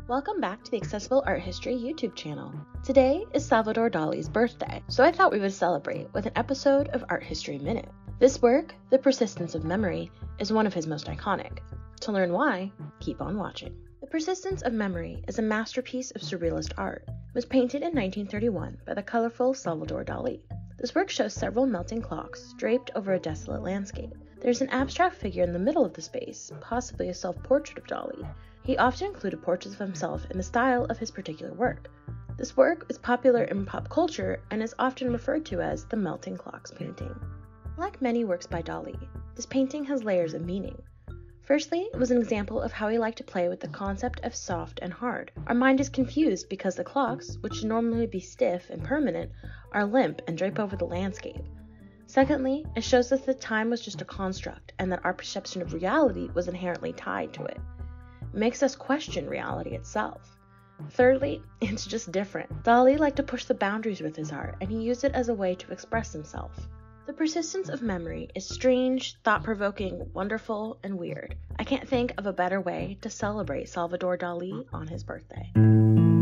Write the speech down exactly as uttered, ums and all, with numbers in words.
Welcome back to the Accessible Art History YouTube channel. Today is Salvador Dalí's birthday, so I thought we would celebrate with an episode of Art History Minute. This work, The Persistence of Memory, is one of his most iconic. To learn why, keep on watching. The Persistence of Memory is a masterpiece of surrealist art. It was painted in nineteen thirty-one by the colorful Salvador Dalí. This work shows several melting clocks draped over a desolate landscape. There's an abstract figure in the middle of the space, possibly a self-portrait of Dalí. He often included portraits of himself in the style of his particular work. This work is popular in pop culture and is often referred to as the melting clocks painting. Like many works by Dalí, this painting has layers of meaning. Firstly, it was an example of how he liked to play with the concept of soft and hard. Our mind is confused because the clocks, which should normally be stiff and permanent, are limp and drape over the landscape. Secondly, it shows us that time was just a construct and that our perception of reality was inherently tied to it. It makes us question reality itself. Thirdly, it's just different. Dalí liked to push the boundaries with his art, and he used it as a way to express himself. The Persistence of Memory is strange, thought-provoking, wonderful, and weird. I can't think of a better way to celebrate Salvador Dalí on his birthday.